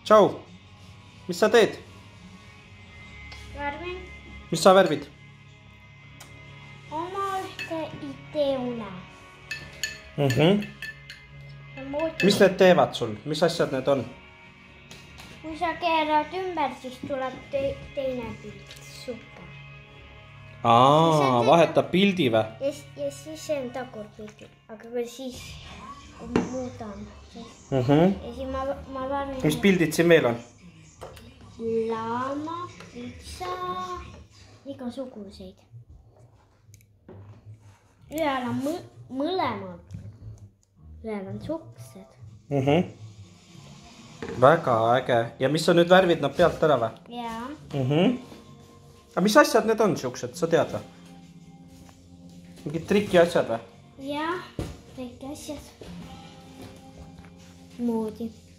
Tšau. Mis sa teed? Värvin Mis sa värvid? oma ühte ideeune. Mis need teevad sul? Mis asjad need on? Kui sa keerad ümber, siis tuleb teine pilt. Super. Vahetab pildi või? Ja siis see on tagurpildi. Aga kui siis muudan. Ja siis ma värvin. Mis pildid siin veel on? Laama, pitsa, igasuguseid. Ühel on mõlemad. Ühel on suksed. Väga äge. Ja mis sa nüüd värvid nad pealt ära või? Jaa. Aga mis asjad need on siuksed, sa tead või? Mingid triki asjad või? Jaa, kõik asjad. Moodi.